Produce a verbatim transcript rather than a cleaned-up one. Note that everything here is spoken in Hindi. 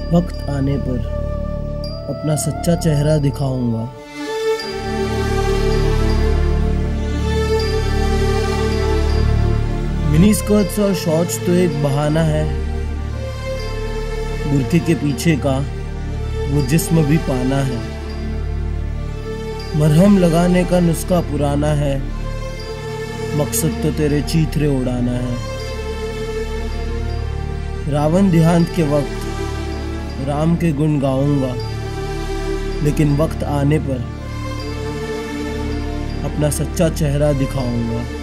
वक्त आने पर अपना सच्चा चेहरा दिखाऊंगा। मिनी स्कर्ट्स और शॉर्ट्स तो एक बहाना है, बुर्के के पीछे का वो जिस्म भी पाना है। मरहम लगाने का नुस्खा पुराना है, मकसद तो तेरे चीथरे उड़ाना है। रावण देहांत के वक्त राम के गुण गाऊंगा, लेकिन वक्त आने पर अपना सच्चा चेहरा दिखाऊंगा।